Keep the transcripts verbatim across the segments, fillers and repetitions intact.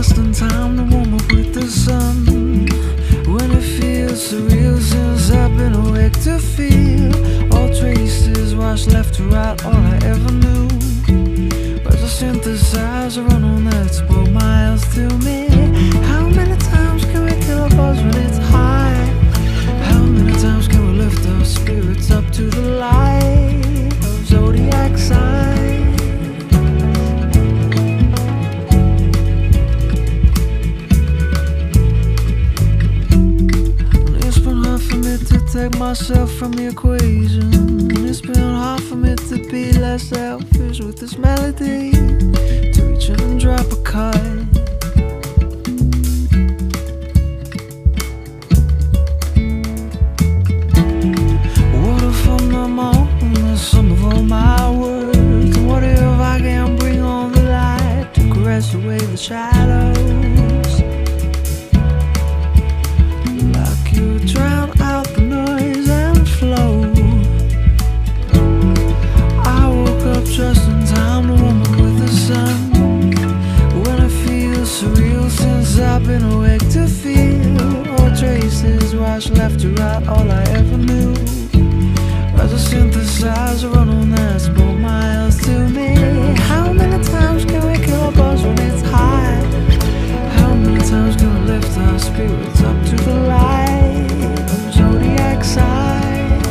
just in time to warm up with the sun. When it feels surreal since I've been awake to feel all traces washed left to right, all I ever knew was a synthesizer run on that spoke miles to me. How many times can we kill a buzz when it's high? How many times can we lift our spirits up to the light of zodiac signs? To take myself from the equation, it's been hard for me to be less selfish with this melody, to reach in and drop a cut. What if I'm the moment, the sum of all my words? What if I can bring on the light to caress away the shadows? Like you drown out the noise and flow. I woke up just in time to warm up with the sun. When it feels surreal since I've been awake to feel all traces washed left to right, all I ever knew was a synthesizer run on that spoke miles to me. How many times can we kill a buzz when it's high? How many times can we lift our spirits up to the light of zodiac signs?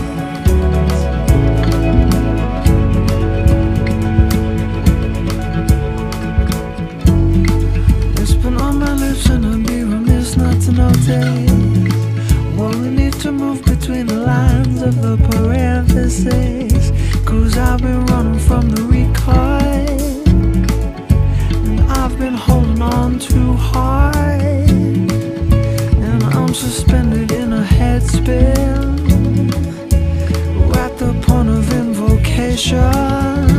It's been on my lips and I'd be remiss not to notice what we need to move between the lines of the parentheses. Cause I've been running from the recoil, and I've been holding on too hard, and I'm suspended in a headspin, at the point of invocation.